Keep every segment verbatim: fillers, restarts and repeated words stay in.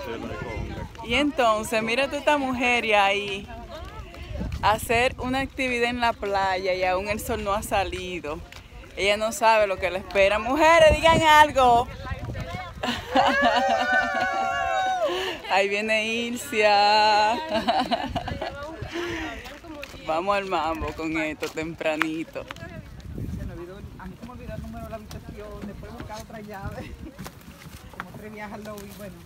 Y entonces, mira tú esta mujer y ahí, hacer una actividad en la playa y aún el sol no ha salido. Ella no sabe lo que le espera. Mujeres, digan algo. Ahí viene Ilcia. Vamos al mambo con esto tempranito. Se me olvidó, a mí se me olvidó el número de la habitación, después buscar otra llave. Como tres viajes al lobby, bueno.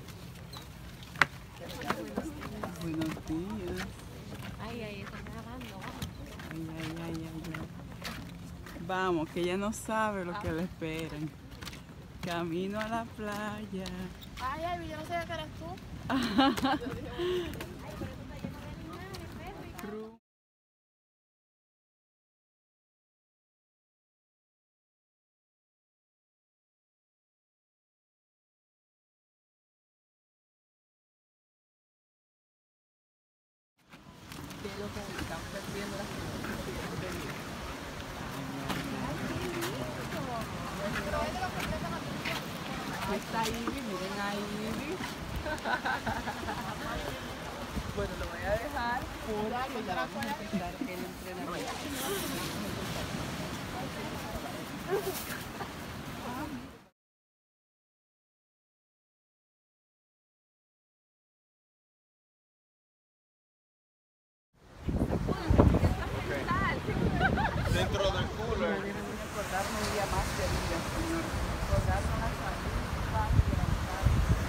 Buenos días. Ay, ay, está grabando. Ay, ay, ay, ay, ay. Vamos, que ella no sabe lo que le esperan. Camino a la playa. Ay, ay, yo no sabía que eras tú. Está Ivy, miren a Ivy. Bueno, lo voy a dejar porque ya vamos a empezar el entrenamiento. Dentro del cooler. Debemos recordarnos un día más de vida, Señor. Recordarnos la salud, paz y bienestar.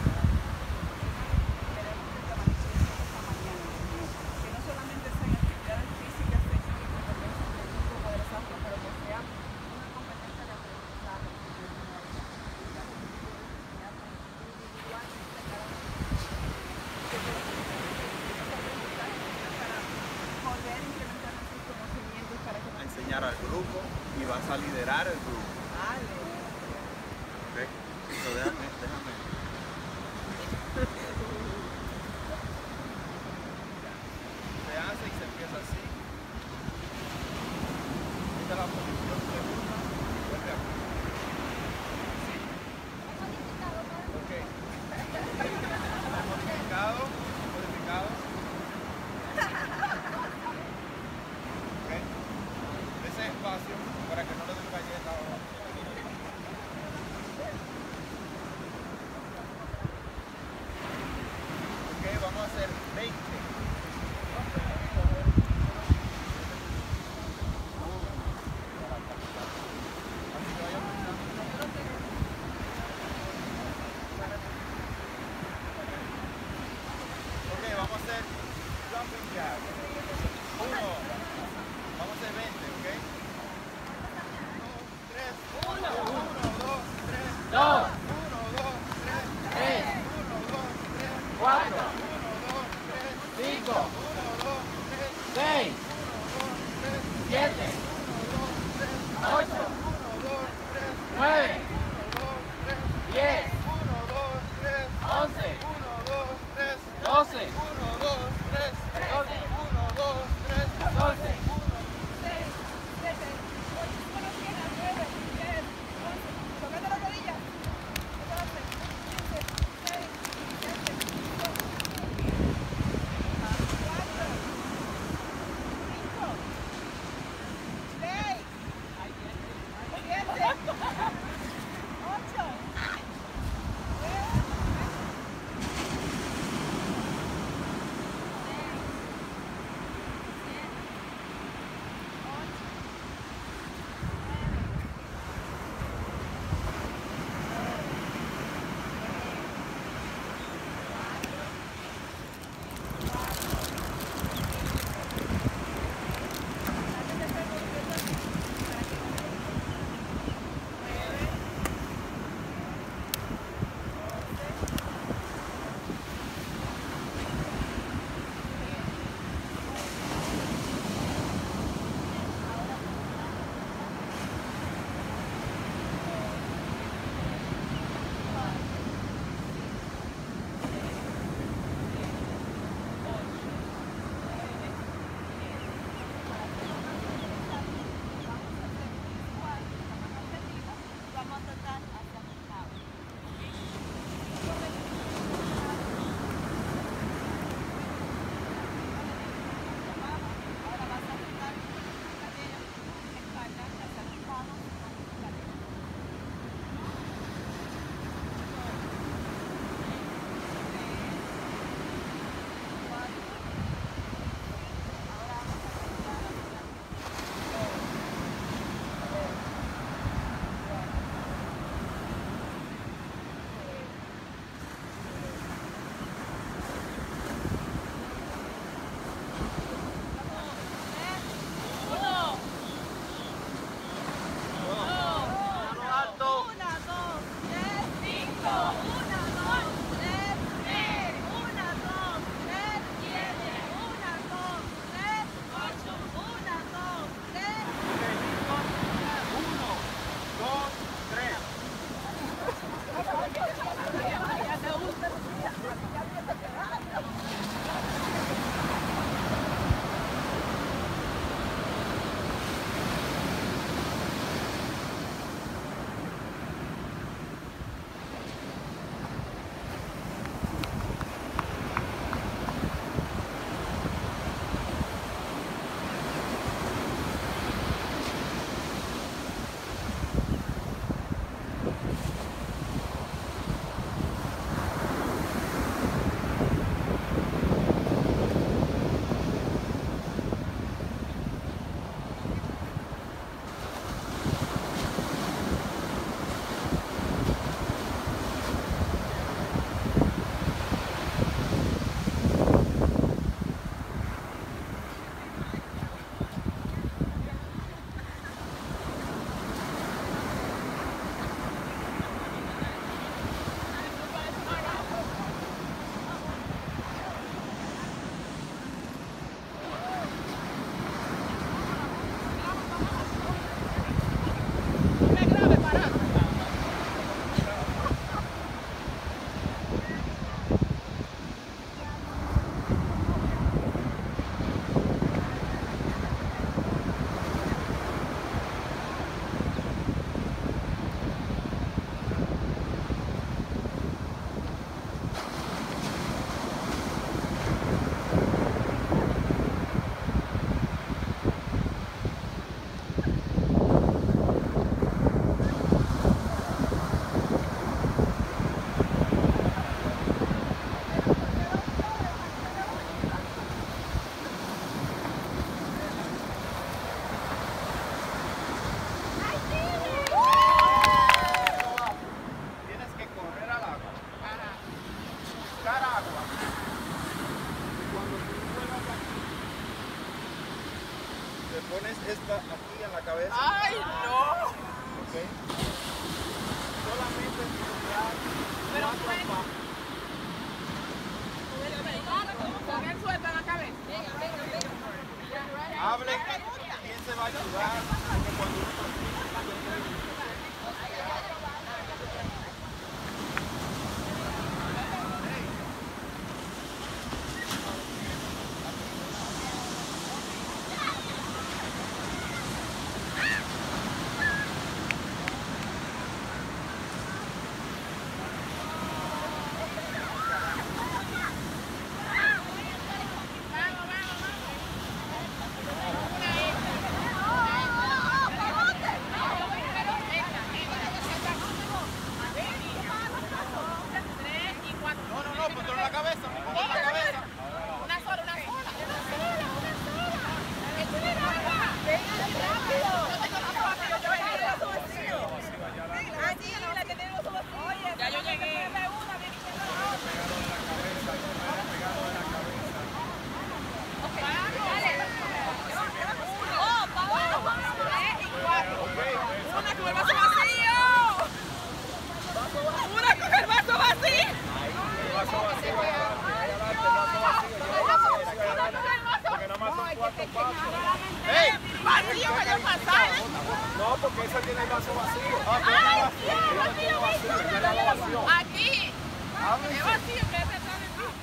Queremos que te manifiestes esta mañana, Señor. Que no solamente sean actividades físicas, Señor, y competencias de tu Poder Santo, pero que sea una competencia de aprendizaje, Señor. Individualmente cada uno. Que te poder implementar nuestros conocimientos para que A enseñar al grupo y vas a liderar el grupo. vale. ¿Ok? Pero déjame, déjame. Se hace y se empieza así. Esta es la posición segunda. Vuelve aquí. Sí. Ok. Modificado. Modificado. Ok. Ese espacio para que no le den galleta ahora. aplicar agua. Y cuando tú vuelvas aquí, te pones esta aquí en la cabeza. ¡Ay, no! ¿Ok? Solamente tirar Pero cuatro suelta. pasos. Con el suelto en la cabeza. Hablen quién se va a ayudar. Porque cuando uno No, no, no, ponte en la cabeza, ponte en la cabeza. Una sola, una sola. Ya yo llegué. Una con el vaso vacío. Una con el vaso vacío. El vaso vacío, adelante, el vaso vacío, adelante, porque nada más son cuatro pasos. ¡Ey! Vacío que yo pasar. No, porque esa tiene el vaso vacío. Ah, Ay, tiene el vaso Dios, vacío, Dios, tiene el vaso vacío. aquí. Es vacío que es detrás de mí.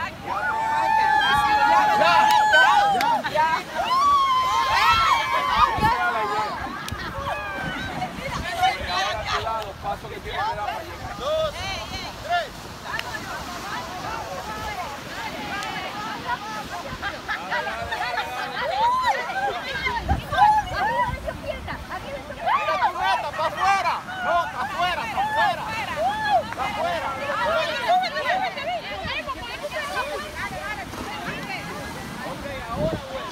Los pasos que tiene que dar para llegar. Dos, tres. Mira tu rata, para afuera. No, está afuera, está afuera. Está afuera. Ok, ahora vuelve.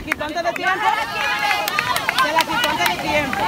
quitó antes de tiempo? Se la quitó antes de tiempo.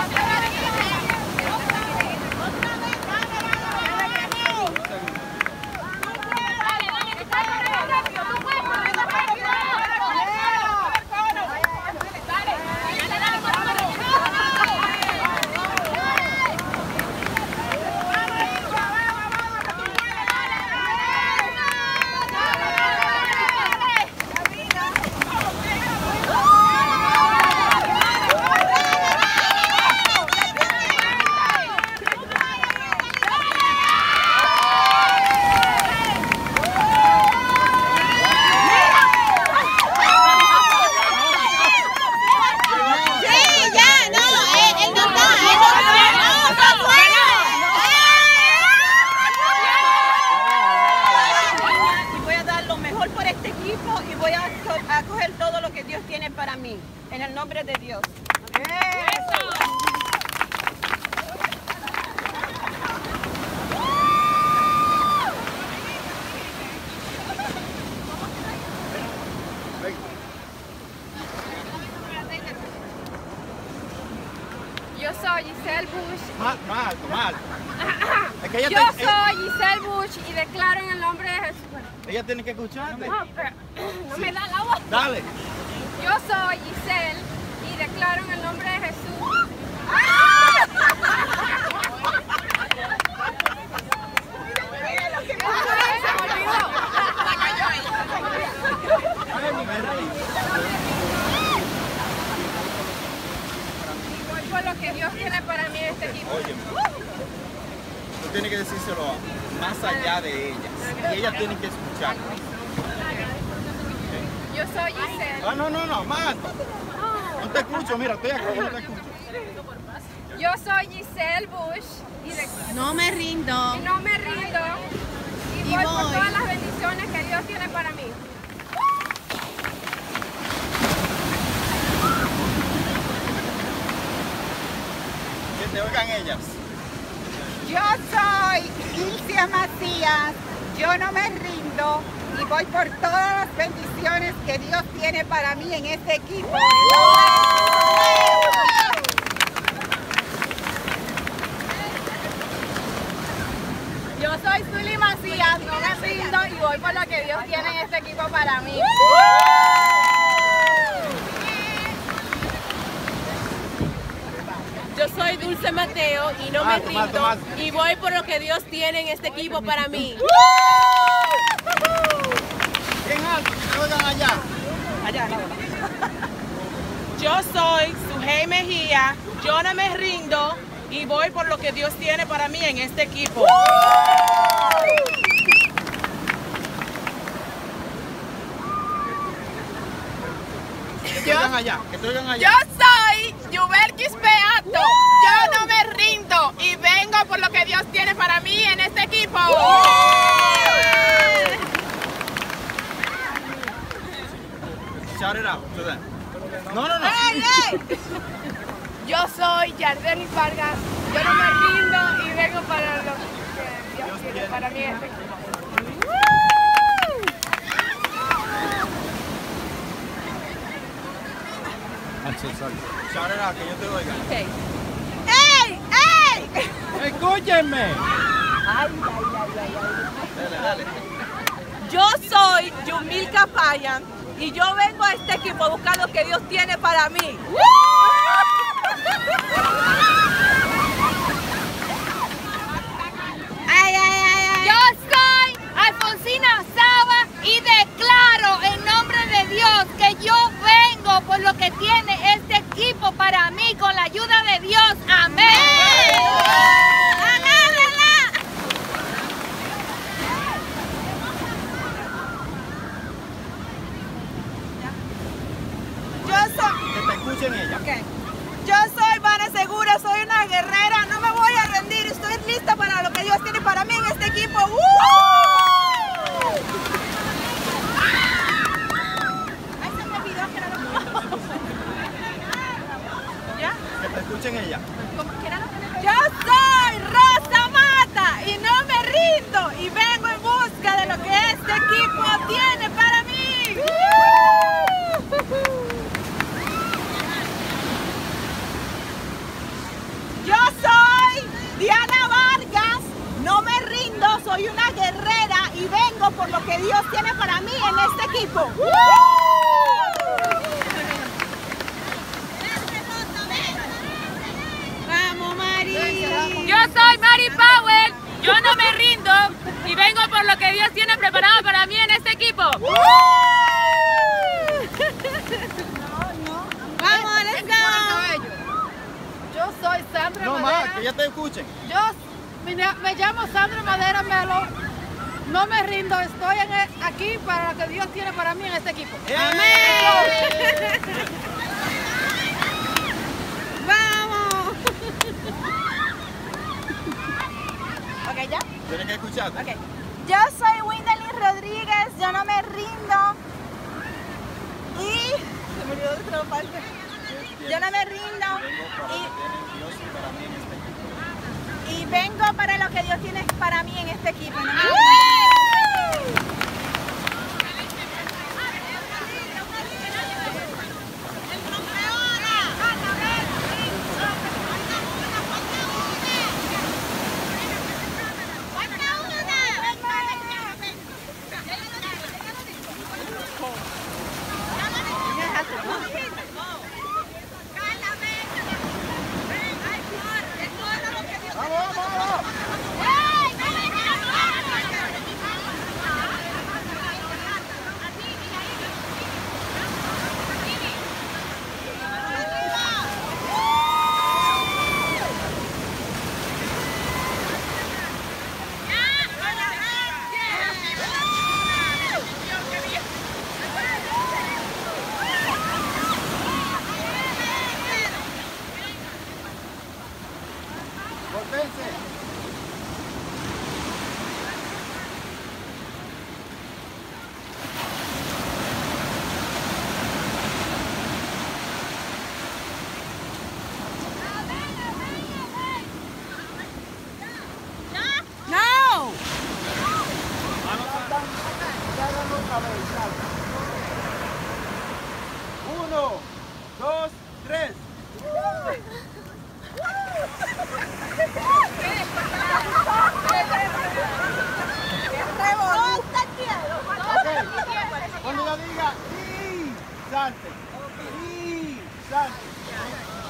A coger todo lo que Dios tiene para mí, en el nombre de Dios. Yo soy Giselle Bush. Más, más alto, más alto. Es que ella Yo te- soy Giselle Bush y declaro en el nombre de Jesús. Ella tiene que escucharte. No, pero no me da la voz. Dale. Yo soy Giselle y declaro en el nombre de Jesús. Se me olvidó. Y voy por lo que Dios tiene para mí en este equipo. Oye, tú tienes que decírselo más allá de ellas. Y ellas tienen que escuchar. Yo soy Giselle. Ah, no, no, no, más alto. No te escucho, mira, estoy aquí y no te escucho. Yo soy Giselle Bush y, de- No me rindo. y no me rindo. Y, Y voy, por voy. todas las bendiciones que Dios tiene para mí. Que te oigan ellas. Yo soy Ilcia Macías, yo no me rindo y voy por todas las bendiciones que Dios tiene para mí en este equipo. Yo soy Zully Macías, no me rindo y voy por lo que Dios tiene en este equipo para mí. Yo soy Dulce Mateo y no me Alto, alto, rindo alto. y voy por lo que Dios tiene en este equipo para mí. Bien alto, que te oigan allá. Yo soy Sujei Mejía, yo no me rindo y voy por lo que Dios tiene para mí en este equipo. Que te oigan allá, que te oigan Yo allá. soy Yubelkis Beato. Yo no me rindo y vengo por lo que Dios tiene para mí en este equipo. Shout it out to them. No, no, no. Yo soy Yardeni Vargas, yo no me rindo y vengo para lo que Dios tiene para mí en este equipo. Shout it out, que yo te oiga. ¡Ey! ¡Ey! Escúchenme. Dale, dale. Yo soy Yumilka Payan y yo vengo a este equipo a buscar lo que Dios tiene para mí. Ay, ay, ay, ay. Yo soy Alfonsina Saba y declaro en nombre de Dios que yo vengo por lo que tiene este equipo para mí con la ayuda de Dios. Amén. Agárrenla. Yo soy, Que te escuchen ellas. yo soy Vane Segura, soy una guerrera, no me voy a rendir, estoy lista para lo que Dios tiene para mí en este equipo. ¡Uh! Ay, se me olvidó que era lo ¿Ya? Que te escuchen ellas. Yo soy Rosa Mata y no me rindo y vengo en busca de lo que este equipo tiene para mí. por lo que Dios tiene para mí en este equipo. Vamos, Mari. Yo soy Mari Powell, yo no me rindo y vengo por lo que Dios tiene preparado para mí en este equipo. Vamos, let's go. Yo soy Sandra No Madera. más, que ya te escuchen. Yo me, me llamo Sandra Madera Melo. No me rindo, estoy en el- aquí para lo que Dios tiene para mí en este equipo. Amén. Vamos. Ok, ya. Tienes que escuchar. Ok. Yo soy Windelin Rodríguez, yo no me rindo. Y se me olvidó otra parte. Yo no me rindo. Y, y vengo para lo que Dios tiene para mí en este equipo. ¿No? ¡Vamos, vamos, vamos! ¡Voltense! No. Háganlo otra vez, salga. Uno, dos, tres. Ok. Cuando yo diga y salte. Y salte.